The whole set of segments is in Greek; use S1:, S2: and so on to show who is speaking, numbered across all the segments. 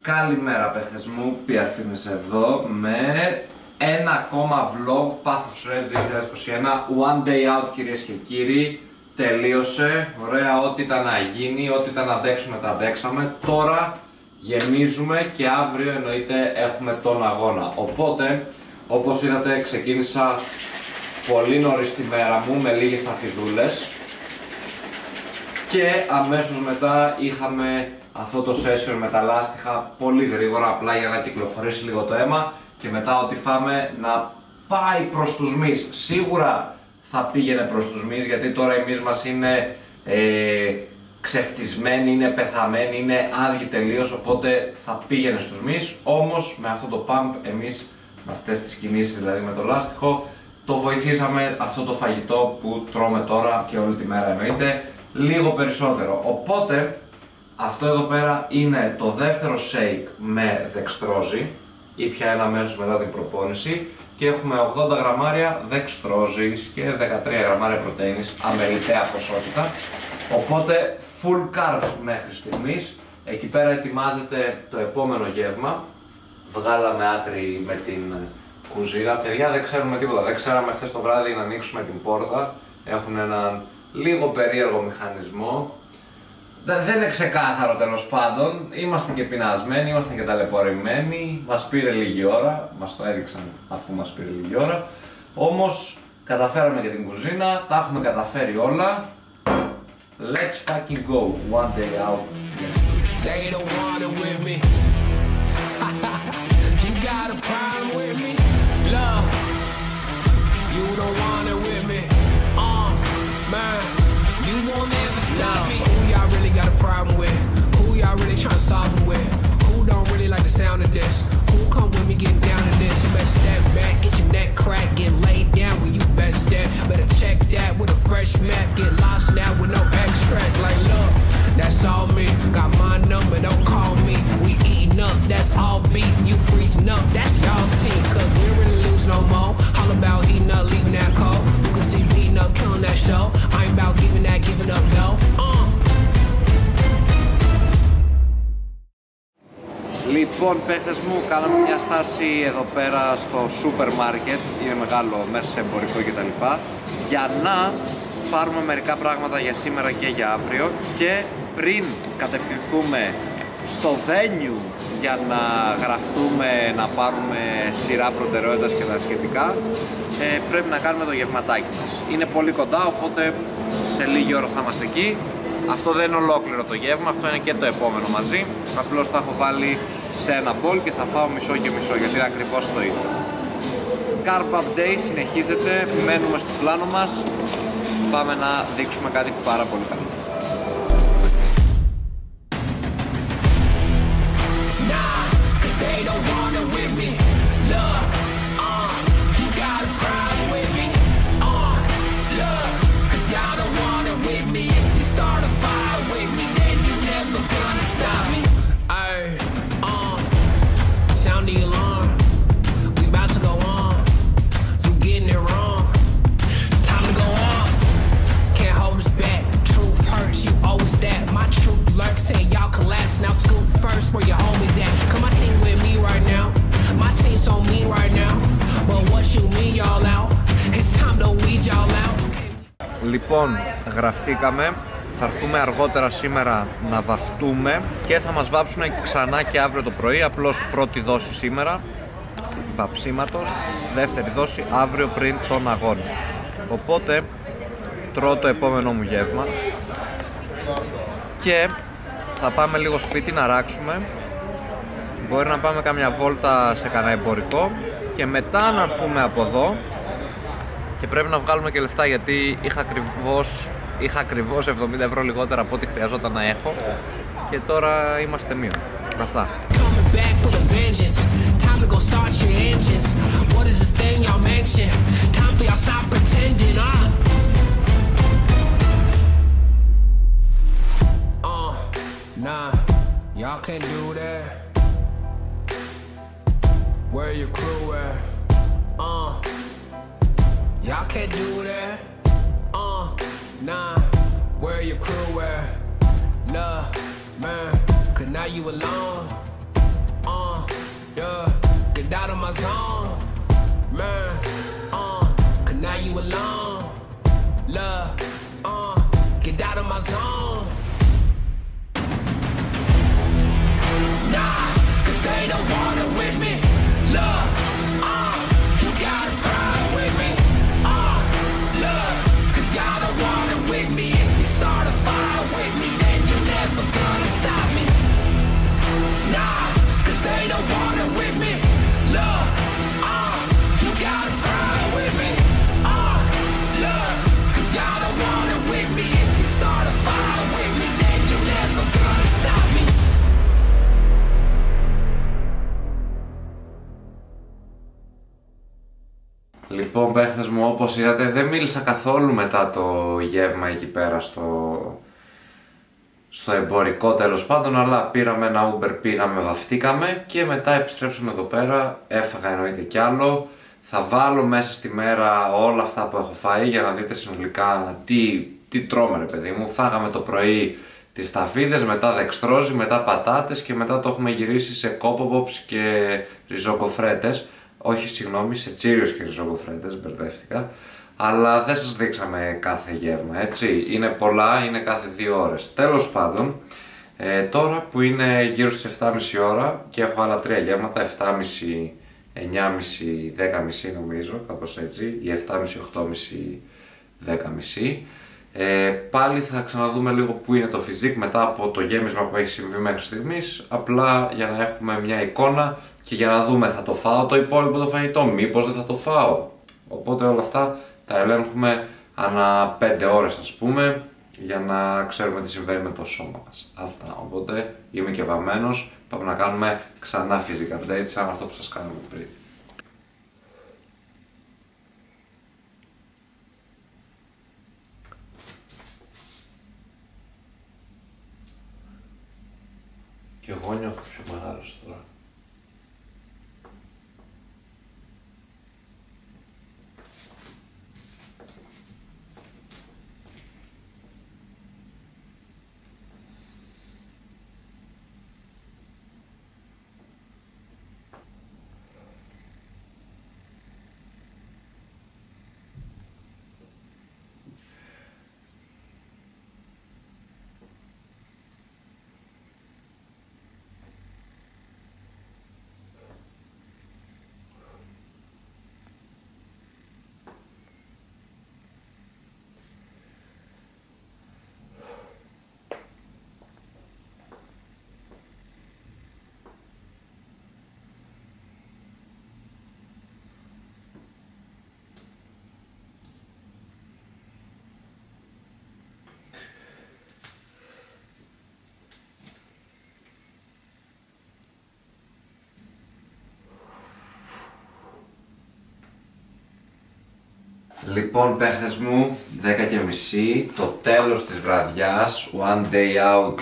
S1: Καλημέρα παίχτες μου, PR Fitness εδώ με ένα ακόμα vlog Πάθος Reds 2021. One day out κυρίες και κύριοι, τελείωσε, ωραία, ό,τι ήταν να γίνει, ό,τι ήταν να αντέξουμε τα αντέξαμε. Τώρα γεμίζουμε και αύριο εννοείται έχουμε τον αγώνα. Οπότε, όπως είδατε ξεκίνησα πολύ νωρίς τη μέρα μου με λίγες ταφιδούλες και αμέσως μετά είχαμε αυτό το session με τα λάστιχα πολύ γρήγορα, απλά για να κυκλοφορήσει λίγο το αίμα και μετά ό,τι φάμε να πάει προς τους μυς. Σίγουρα θα πήγαινε προς τους μυς, γιατί τώρα οι μυς μας είναι ξεφτισμένοι, είναι πεθαμένοι, είναι άδειοι τελείως, οπότε θα πήγαινε στους μυς. Όμως με αυτό το pump εμείς, με αυτές τις κινήσεις δηλαδή με το λάστιχο, το βοηθήσαμε αυτό το φαγητό που τρώμε τώρα και όλη τη μέρα εννοείται λίγο περισσότερο. Οπότε αυτό εδώ πέρα είναι το δεύτερο shake με δεξτρόζι, ήπια ένα αμέσως μετά την προπόνηση και έχουμε 80 γραμμάρια δεξτρόζης και 13 γραμμάρια πρωτεΐνης, αμεληταία ποσότητα. Οπότε full carbs μέχρι στιγμής. Εκεί πέρα ετοιμάζεται το επόμενο γεύμα. Βγάλαμε άκρη με την κουζίνα. Παιδιά, δεν ξέρουμε τίποτα, δεν ξέραμε χθες το βράδυ να ανοίξουμε την πόρτα. Έχουν έναν λίγο περίεργο μηχανισμό. Δεν είναι ξεκάθαρο τέλος πάντων, είμαστε και πεινασμένοι, είμαστε και ταλαιπωρημένοι, μας πήρε λίγη ώρα, μας το έδειξαν αφού μας πήρε λίγη ώρα. Όμως καταφέραμε και την κουζίνα, τα έχουμε καταφέρει όλα. Let's fucking go, one day out. They don't want it with me. You got a problem with me? Love, you don't want it with me. Man, you won't ever stop me. Got a problem with? Who y'all really trying to solve it with? Who don't really like the sound of this? Who come with me getting down to this? You better step back, get your neck cracked, get laid down where you best step. Better check that with a fresh map, get lost now with no extract. Like look, that's all me. Got my number, don't call me. We eating up, that's all beef. You freezing up, that's y'all's team. Cause we really lose no more. All about heating up, leaving that cold. You can see beating up, killing that show. I ain't about giving up no. Λοιπόν παίχτες μου, κάναμε μια στάση εδώ πέρα στο σούπερ μάρκετ, είναι μεγάλο μέσα σε εμπορικό κτλ, για να πάρουμε μερικά πράγματα για σήμερα και για αύριο, και πριν κατευθυνθούμε στο venue για να γραφτούμε, να πάρουμε σειρά προτεραιότητας και τα σχετικά, πρέπει να κάνουμε το γευματάκι μας. Είναι πολύ κοντά, οπότε σε λίγη ώρα θα είμαστε εκεί. Αυτό δεν είναι ολόκληρο το γεύμα, αυτό είναι και το επόμενο μαζί. Απλώς τα έχω βάλει σε ένα μπολ και θα φάω μισό και μισό, γιατί είναι ακριβώς το ίδιο. Carb Up Day συνεχίζεται, μένουμε στο πλάνο μας. Πάμε να δείξουμε κάτι πάρα πολύ καλό.
S2: Now scoop first where your homies at. Come my team with me right now. My team's on me right now. But what you mean y'all out? It's time to weed y'all out.
S1: Λοιπόν, γραφτήκαμε. Θα έρθουμε αργότερα σήμερα να βαφτούμε και θα μας βάψουν ξανά και αύριο το πρωί. Απλώς πρώτη δόση σήμερα βαψίματος, δεύτερη δόση αύριο πριν τον αγώνα. Οπότε τρώω το επόμενο μου γεύμα και θα πάμε λίγο σπίτι να ράξουμε. Μπορεί να πάμε καμιά βόλτα σε κανένα εμπορικό και μετά να έρθουμε από εδώ, και πρέπει να βγάλουμε και λεφτά, γιατί είχα ακριβώς 70 ευρώ λιγότερα από ό,τι χρειαζόταν να έχω και τώρα είμαστε μείον. Αυτά.
S2: Nah, y'all can't do that. Where your crew at? Y'all can't do that. Nah, where your crew at? Love, man, cause now you alone. Yeah, get out of my zone, man. Cause now you alone. Love, get out of my zone. Nah, cause they don't want it with me. Love, you got a problem with me. Love, cause y'all don't want it with me. If you start a fire with me, then you're never gonna stop me. Nah, cause they don't want it with me. Love, you got a problem with me. Love, cause y'all don't want it with me. If you start a fire with me, then you're never gonna stop me.
S1: Λοιπόν, παίχτες μου, όπως είδατε, δεν μίλησα καθόλου μετά το γεύμα εκεί πέρα στο εμπορικό τέλος πάντων, αλλά πήραμε ένα Uber, πήγαμε, βαφτήκαμε και μετά επιστρέψαμε εδώ πέρα, έφαγα εννοείται κι άλλο. Θα βάλω μέσα στη μέρα όλα αυτά που έχω φάει για να δείτε συνολικά τι τρώμε ρε παιδί μου. Φάγαμε το πρωί τις σταφίδες, μετά δεξτρόζι, μετά πατάτες και μετά το έχουμε γυρίσει σε κόποποψ και ριζοκοφρέτες. Όχι, συγγνώμη, σε τσίριος και ριζοκοφρέτες, μπερδεύτηκα. Αλλά δεν σας δείξαμε κάθε γεύμα, έτσι. Είναι πολλά, είναι κάθε 2 ώρες. Τέλος πάντων, τώρα που είναι γύρω στις 7.30 ώρα και έχω άλλα 3 γεύματα, 7.30, 9.30, 10.30 νομίζω, κάπως έτσι, ή 7.30, 8.30, 10.30. Πάλι θα ξαναδούμε λίγο που είναι το φιζίκ μετά από το γέμισμα που έχει συμβεί μέχρι στιγμής, απλά για να έχουμε μια εικόνα και για να δούμε θα το φάω το υπόλοιπο το φαγητό, μήπως δεν θα το φάω. Οπότε όλα αυτά τα ελέγχουμε ανά 5 ώρες ας πούμε, για να ξέρουμε τι συμβαίνει με το σώμα μας. Αυτά, οπότε είμαι και βαμμένος, πάμε να κάνουμε ξανά physical update σαν αυτό που σας κάναμε πριν. Και εγώ νιώθω πιο μεγάλος τώρα. Λοιπόν παίχτες μου, 10:30, το τέλος της βραδιάς, one day out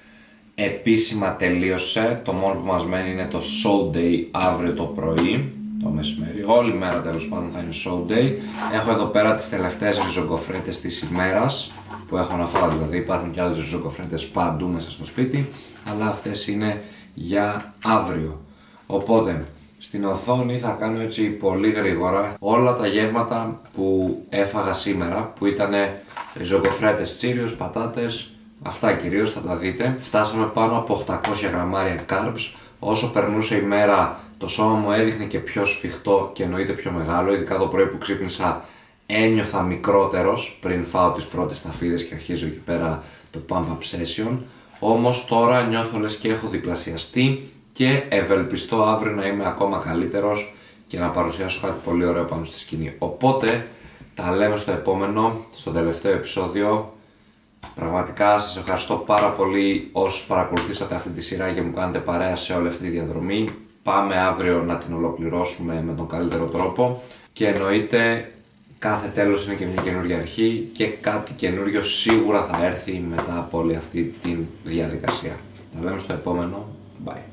S1: επίσημα τελείωσε. Το μόνο που μας μένει είναι το show day αύριο το πρωί, το μεσημέρι. Όλη μέρα τέλος πάντων θα είναι show day. Έχω εδώ πέρα τις τελευταίες ριζογκοφρέτες της ημέρας που έχω να φάω, δηλαδή υπάρχουν και άλλες ριζογκοφρέτες παντού μέσα στο σπίτι, αλλά αυτές είναι για αύριο. Οπότε στην οθόνη θα κάνω έτσι πολύ γρήγορα όλα τα γεύματα που έφαγα σήμερα, που ήταν ριζογκοφρέτες τσίριος, πατάτες, αυτά κυρίως θα τα δείτε. Φτάσαμε πάνω από 800 γραμμάρια carbs. Όσο περνούσε η μέρα το σώμα μου έδειχνε και πιο σφιχτό και εννοείται πιο μεγάλο, ειδικά το πρωί που ξύπνησα ένιωθα μικρότερος πριν φάω τις πρώτες σταφίδες και αρχίζω εκεί πέρα το pump up session. Όμως τώρα νιώθω λες και έχω διπλασιαστεί και ευελπιστώ αύριο να είμαι ακόμα καλύτερος και να παρουσιάσω κάτι πολύ ωραίο πάνω στη σκηνή. Οπότε τα λέμε στο επόμενο, στο τελευταίο επεισόδιο. Πραγματικά σας ευχαριστώ πάρα πολύ όσους παρακολουθήσατε αυτή τη σειρά και μου κάνετε παρέα σε όλη αυτή τη διαδρομή. Πάμε αύριο να την ολοκληρώσουμε με τον καλύτερο τρόπο και εννοείται κάθε τέλος είναι και μια καινούργια αρχή και κάτι καινούριο σίγουρα θα έρθει μετά από όλη αυτή τη διαδικασία. Τα λέμε στο επόμενο. Bye.